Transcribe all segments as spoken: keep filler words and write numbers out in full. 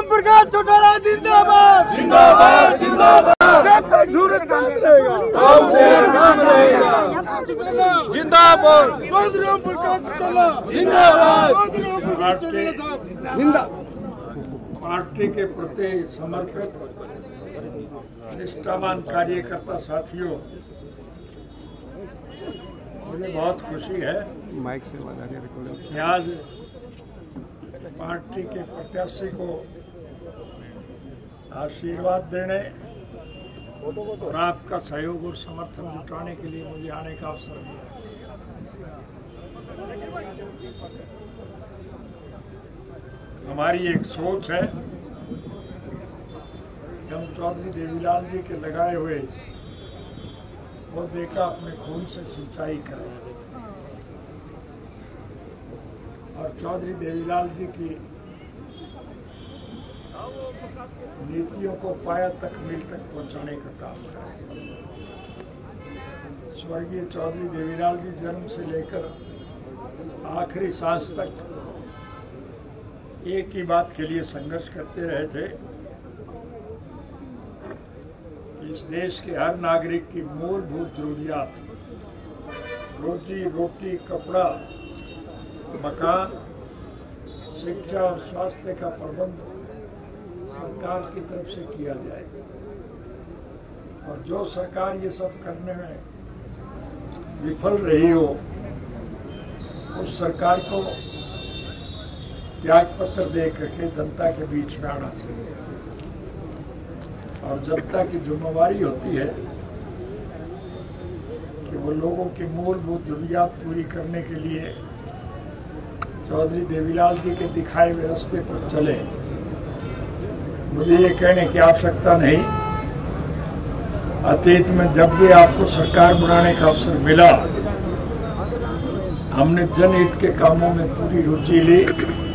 राम प्रकाश चौटाला जिंदाबाद जिंदाबाद जिंदाबाद। जब तक सूरज चांद रहेगा जिंदाबाद। राम प्रकाश चौटाला जिंदाबाद जिंदाबाद। पार्टी के प्रति समर्पित निष्ठावान कार्यकर्ता साथियों, मुझे बहुत खुशी है कि आज पार्टी के प्रत्याशी को आशीर्वाद देने और आपका सहयोग और समर्थन जुटाने के लिए मुझे आने का अवसर मिला। हमारी एक सोच है कि हम चौधरी देवीलाल जी के लगाए हुए वो देखा अपने खून से सिंचाई करें और चौधरी देवीलाल जी की नीतियों को पाया तक मील तक पहुंचाने का काम करें। स्वर्गीय चौधरी देवीलाल जी जन्म से लेकर आखिरी सांस तक एक ही बात के लिए संघर्ष करते रहे थे कि इस देश के हर नागरिक की मूलभूत जरूरियात रोजी रोटी, कपड़ा, मकान, शिक्षा और स्वास्थ्य का प्रबंध सरकार की तरफ से किया जाए। और जो सरकार ये सब करने में विफल रही हो, उस सरकार को त्याग पत्र दे करके जनता के बीच में आना चाहिए। और जनता की जिम्मेवारी होती है कि वो लोगों की मूलभूत जरूरियात पूरी करने के लिए चौधरी देवीलाल जी के दिखाए हुए रास्ते पर चले। मुझे ये कहने की आवश्यकता नहीं, अतीत में जब भी आपको सरकार बनाने का अवसर मिला, हमने जनहित के कामों में पूरी रुचि ली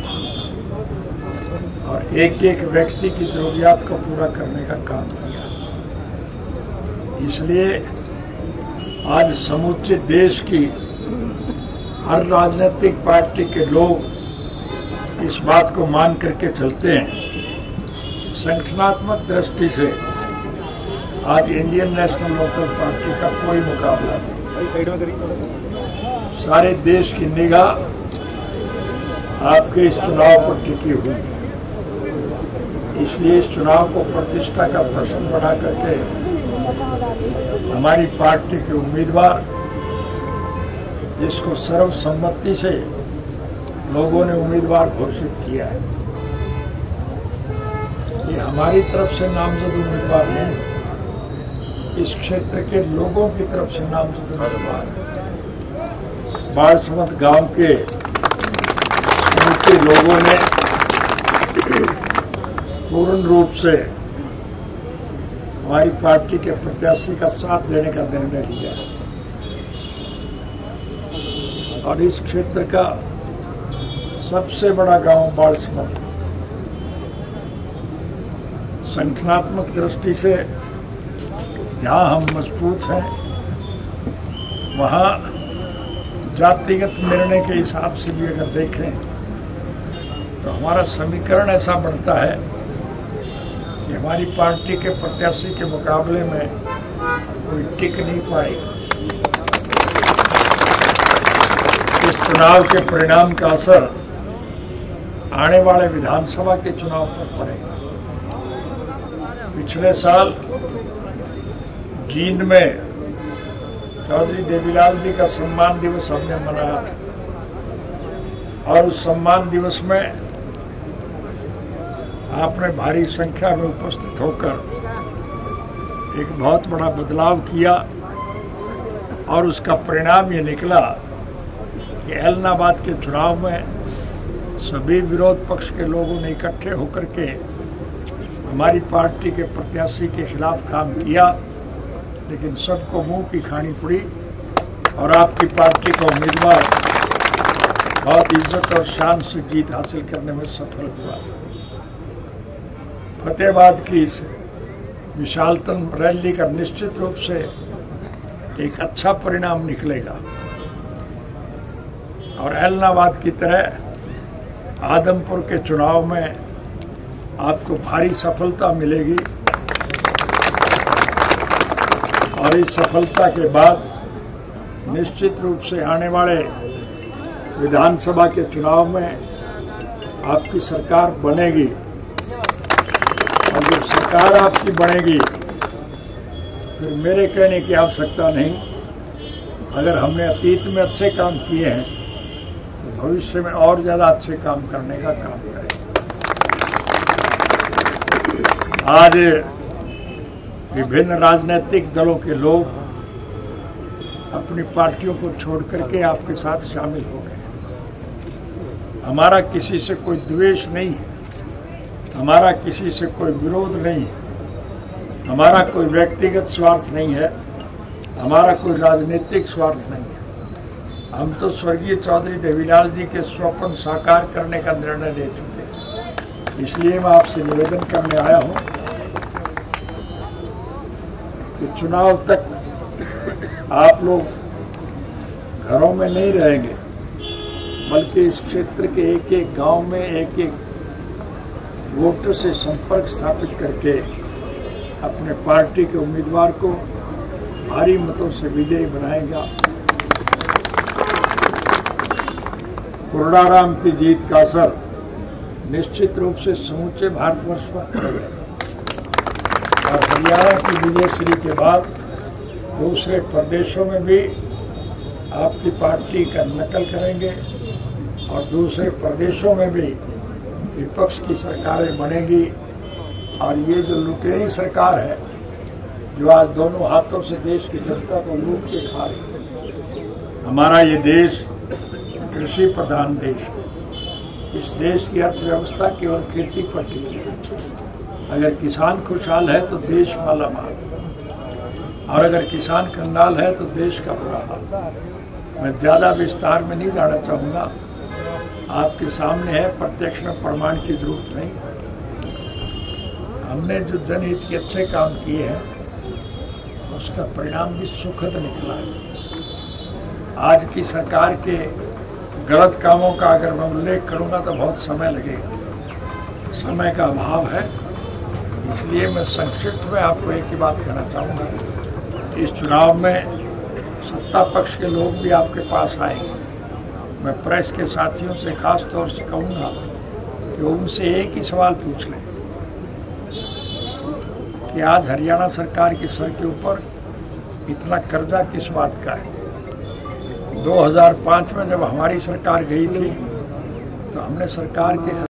और एक एक व्यक्ति की जरूरियात को पूरा करने का काम किया। इसलिए आज समूचे देश की हर राजनीतिक पार्टी के लोग इस बात को मान करके चलते हैं। संगठनात्मक दृष्टि से आज इंडियन नेशनल लोकल पार्टी का कोई मुकाबला नहीं। सारे देश की निगाह आपके इस चुनाव पर टिकी हुई है। इसलिए इस चुनाव को प्रतिष्ठा का प्रश्न बना करके हमारी पार्टी के उम्मीदवार, जिसको सर्वसम्मति से लोगों ने उम्मीदवार घोषित किया है, ये हमारी तरफ से नामजद उम्मीदवार नहीं, इस क्षेत्र के लोगों की तरफ से नामजद उम्मीदवार है। बाड़समत गांव के समूचे लोगों ने पूर्ण रूप से हमारी पार्टी के प्रत्याशी का साथ देने का निर्णय लिया है। और इस क्षेत्र का सबसे बड़ा गांव बाड़समत संगठनात्मक दृष्टि से जहां हम मजबूत हैं, वहां जातिगत निर्णय के हिसाब से भी अगर देखें तो हमारा समीकरण ऐसा बनता है कि हमारी पार्टी के प्रत्याशी के मुकाबले में कोई टिक नहीं पाएगा। इस चुनाव के परिणाम का असर आने वाले विधानसभा के चुनाव पर पड़ेगा। पिछले साल जींद में चौधरी देवीलाल जी का सम्मान दिवस हमने मनाया था और उस सम्मान दिवस में आपने भारी संख्या में उपस्थित होकर एक बहुत बड़ा बदलाव किया और उसका परिणाम ये निकला कि ऐलनाबाद के चुनाव में सभी विरोध पक्ष के लोगों ने इकट्ठे होकर के हमारी पार्टी के प्रत्याशी के खिलाफ काम किया, लेकिन सबको मुंह की खानी पड़ी और आपकी पार्टी का उम्मीदवार बहुत इज्जत और शान से जीत हासिल करने में सफल हुआ। फतेहाबाद की इस विशालतम रैली का निश्चित रूप से एक अच्छा परिणाम निकलेगा और ऐलनाबाद की तरह आदमपुर के चुनाव में आपको भारी सफलता मिलेगी और इस सफलता के बाद निश्चित रूप से आने वाले विधानसभा के चुनाव में आपकी सरकार बनेगी और जब सरकार आपकी बनेगी फिर मेरे कहने की आवश्यकता नहीं। अगर हमने अतीत में अच्छे काम किए हैं तो भविष्य में और ज़्यादा अच्छे काम करने का काम करें। आज विभिन्न राजनीतिक दलों के लोग अपनी पार्टियों को छोड़ करके आपके साथ शामिल हो गए। हमारा किसी से कोई द्वेष नहीं है, हमारा किसी से कोई विरोध नहीं है, हमारा कोई व्यक्तिगत स्वार्थ नहीं है, हमारा कोई राजनीतिक स्वार्थ नहीं है। हम तो स्वर्गीय चौधरी देवीलाल जी के स्वप्न साकार करने का निर्णय ले चुके हैं। इसलिए मैं आपसे निवेदन करने आया हूँ कि चुनाव तक आप लोग घरों में नहीं रहेंगे, बल्कि इस क्षेत्र के एक एक गांव में एक एक वोटर से संपर्क स्थापित करके अपने पार्टी के उम्मीदवार को भारी मतों से विजयी बनाएगा। कोरड़ाराम की जीत का असर निश्चित रूप से समूचे भारतवर्ष पर पड़ेगा और हरियाणा की विजयश्री के बाद दूसरे प्रदेशों में भी आपकी पार्टी का नकल करेंगे और दूसरे प्रदेशों में भी विपक्ष की सरकारें बनेगी। और ये जो लुटेरी सरकार है जो आज दोनों हाथों से देश की जनता को लूट के खा रही है। हमारा ये देश कृषि प्रधान देश है। इस देश की अर्थव्यवस्था केवल खेती पर टिकी है। अगर किसान खुशहाल है तो देश माला माल, और अगर किसान कंगाल है तो देश का बुरा हाल। मैं ज़्यादा विस्तार में नहीं जाना चाहूँगा, आपके सामने है, प्रत्यक्ष में प्रमाण की जरूरत नहीं। हमने जो जनहित के अच्छे काम किए हैं उसका परिणाम भी सुखद निकला है। आज की सरकार के गलत कामों का अगर मैं उल्लेख करूंगा तो बहुत समय लगेगा, समय का अभाव है। इसलिए मैं संक्षिप्त में आपको एक ही बात कहना चाहूँगा, इस चुनाव में सत्ता पक्ष के लोग भी आपके पास आएंगे। मैं प्रेस के साथियों से खास तौर से कहूँगा कि उनसे एक ही सवाल पूछ लें कि आज हरियाणा सरकार के सर के ऊपर इतना कर्जा किस बात का है। दो हज़ार पाँच में जब हमारी सरकार गई थी तो हमने सरकार के